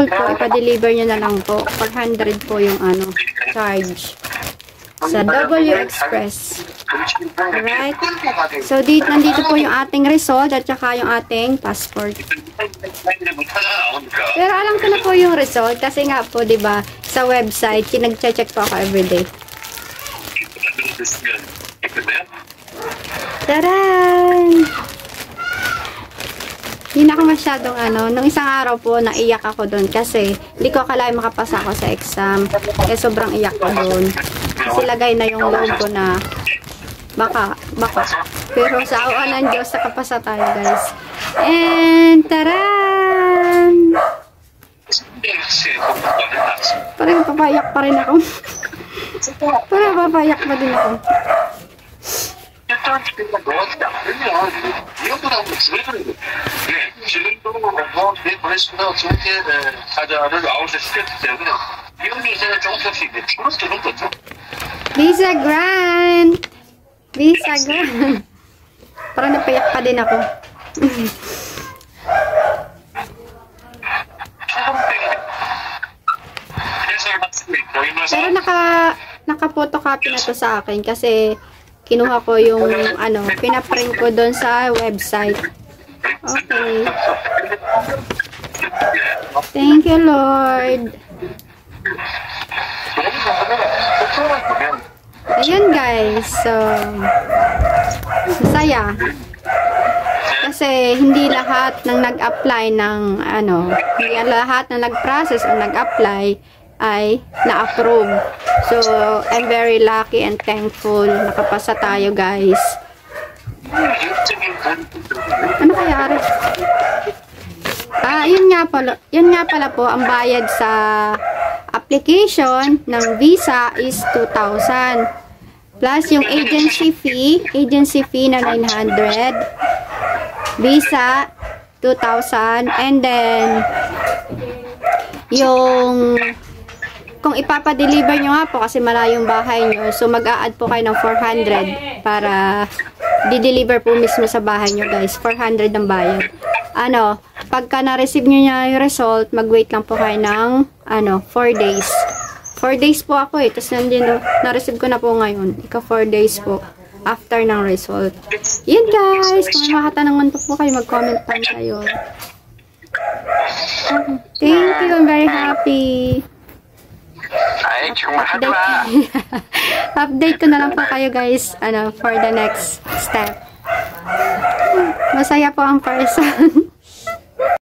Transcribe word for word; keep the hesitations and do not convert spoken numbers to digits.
result po, ipa-deliver nyo na lang po. four hundred po yung ano, charge. Sa W Express. Alright? So, dito, nandito po yung ating result at saka yung ating passport. Pero alam ko na po yung result kasi nga po, di ba sa website, kinag-check po ako everyday. Taran! Hindi na ako masyadong ano. Nung isang araw po, naiyak ako doon kasi hindi ko akalain makapasa ako sa exam. Kaya sobrang iyak ko doon. Kasi lagay na yung loob ko na baka, baka. Pero sa awan ng Diyos, nakapasa tayo guys. And, taran! Parang papayak pa rin ako. Parang papayak pa din ako. Visa Grant! Visa Grant! Parang napayak pa din ako. Pero naka naka-photocopy na to sa akin kasi kinuha ko yung ano, pinaprint ko doon sa website. Okay. Thank you, Lord. Ayun, guys. So, masaya. Kasi hindi lahat ng nag-apply ng ano, hindi lahat ng nag-process o nag-apply ay na-approve. So, I'm very lucky and thankful. Nakapasa tayo, guys. Ano kaya, Ari? Ah, yun nga pala, yun nga pala po, ang bayad sa application ng visa is two thousand. Plus yung agency fee, agency fee na nine hundred. Visa, two thousand. And then, yung kung ipapadeliver nyo nga po kasi malayong bahay nyo, so mag-a-add po kayo ng four hundred para di-deliver po mismo sa bahay nyo, guys. four hundred ang bayad. Ano, pagka na-receive nyo niya yung result, mag-wait lang po kayo ng ano, four days. four days po ako eh. Tapos nandiyan, na-receive ko na po ngayon. Ika four days po after ng result. Yan, guys. Kung may makatanungan po po kayo, mag-comment lang kayo. Thank you. I'm very happy. Update, update ko na lang po kayo guys ano, for the next step. Masaya po ang person.